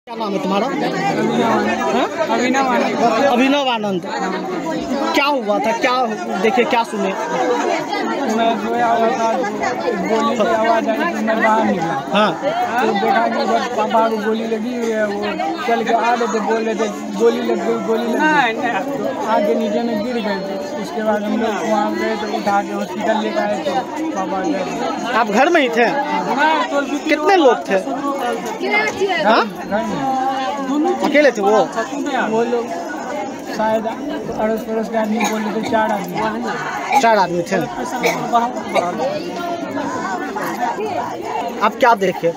क्या नाम है तुम्हारा? अभिनव आनंद। क्या हुआ था? क्या देखे, क्या सुने? मैं सोया हुआ था, गोली की आवाज़ आई तो मैं बाहर निकला। हाँ, तो देखा कि जब पापा को गोली लगी हुई है, वो चल के आ रहे थे, बोल रहे थे गोली लग गई, गोली लग गई। तो आगे नीचे में गिर गए। उसके बाद हम लोग वहाँ गए तो उठा के हॉस्पिटल लेकर आए तो पापा गए। आप घर में ही थे? कितने लोग थे? हाँ, अकेले थे वो लोग शायद अड़ोस पड़ोस के आदमी बोल रहे थे 4 आदमी। 4 आदमी थे। आप क्या देखे?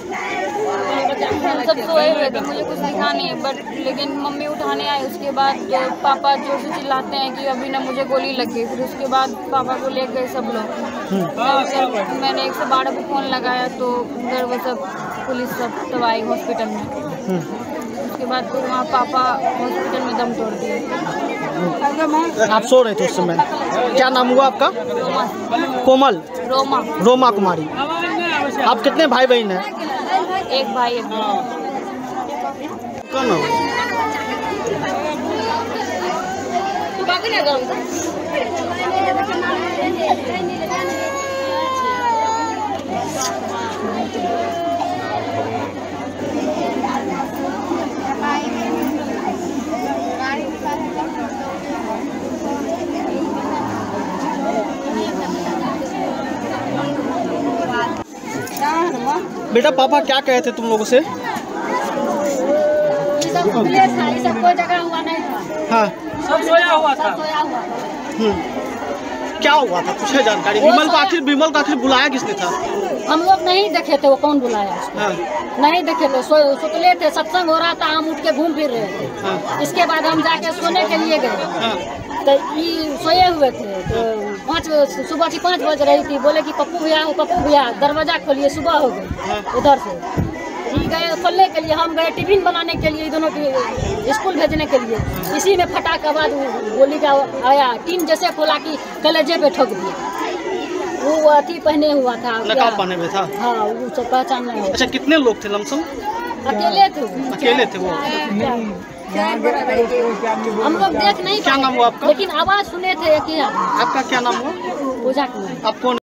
सब सोए हुए थे, मुझे कुछ दिखा नहीं, बट लेकिन मम्मी उठाने आए। उसके बाद पापा जोर से चिल्लाते हैं कि अभी ना मुझे गोली लग गई। फिर उसके बाद पापा को ले गए सब लोग। मैंने 112 को फ़ोन लगाया तो उधर वो सब पुलिस सब तब आई हॉस्पिटल में। उसके बाद फिर वहाँ पापा हॉस्पिटल में दम तोड़ दिए। आप सो रहे थे उस समय? क्या नाम हुआ आपका? कोमल? रोमा कुमारी। आप कितने भाई बहन हैं? एक भाई एक बहन। कौन है? बेटा पापा क्या कहे थे तुम लोगों से? सब कोई जगह हुआ नहीं था। हाँ, सब सोया हुआ था। क्या हुआ था? कुछ है जानकारी? विमल को आखिर बुलाया किसने था? हम लोग नहीं देखे थे वो कौन बुलाया उसको। हाँ, नहीं देखे थे, सुतले थे, सत्संग हो रहा था, हम उठ के घूम फिर रहे थे। हाँ, इसके बाद हम जाके सोने के लिए गए। हाँ, तो ये सोए हुए थे तो सुबह की 5 बज रही थी। बोले कि पप्पू भैया दरवाजा खोलिए, सुबह हो गई। उधर से ये गए खोलने के लिए, हम गए टिफिन बनाने के लिए, दोनों के स्कूल भेजने के लिए। इसी में फटाक के बाद गोली का आया, टीन जैसे खोला कि कलेजे पे ठोक दिया। वो अथी पहने हुआ था, नकाब पहने हुए था। हाँ, वो सब पहचान नहीं हुआ। अच्छा, कितने लोग थे लमसम? अकेले थे वो? हम लोग देख नहीं क्या नाम हुआ आपका? लेकिन आवाज सुने थे कि आपका क्या नाम हुआ? पूजा कुमार। आप कौन?